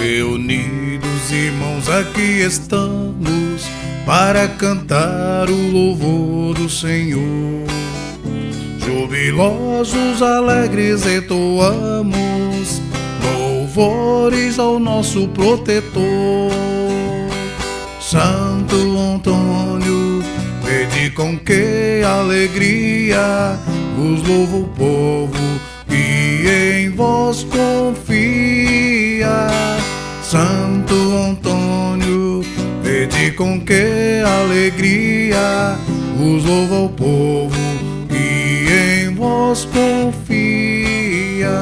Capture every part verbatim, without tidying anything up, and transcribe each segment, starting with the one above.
Reunidos, irmãos, aqui estamos para cantar o louvor do Senhor. Jubilosos, alegres, entoamos louvores ao nosso protetor. Santo Antônio, vede com que alegria vos louva o povo que em vós confia. Santo Antônio, vede com que alegria vos louva o povo que em vós confia.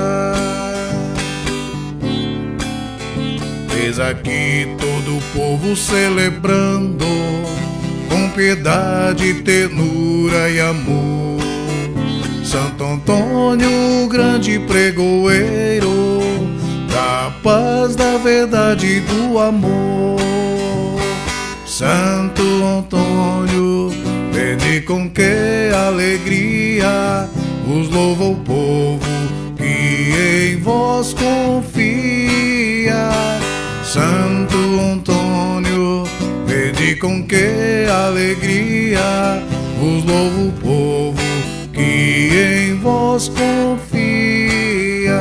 Eis aqui todo o povo celebrando com piedade, ternura e amor. Santo Antônio, grande pregoeiro da paz, da verdade e do amor. Santo Antônio, vede com que alegria vos louva o povo que em vós confia. Santo Antônio, vede com que alegria vos louva o povo que em vós confia.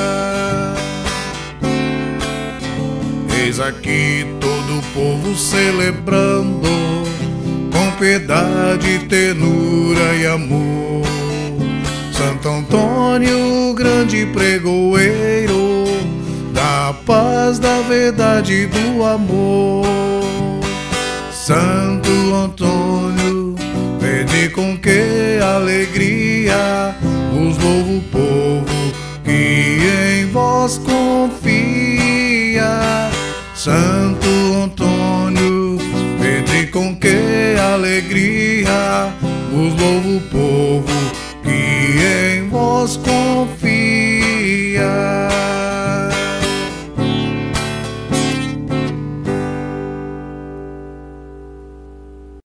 Eis aqui todo o povo celebrando com piedade, ternura e amor. Santo Antônio, grande pregoeiro da paz, da verdade e do amor. Santo Antônio, vede com que alegria vos louva o povo que em vós confia. Santo Antônio, vede com que alegria vos louva o povo que em vós confia.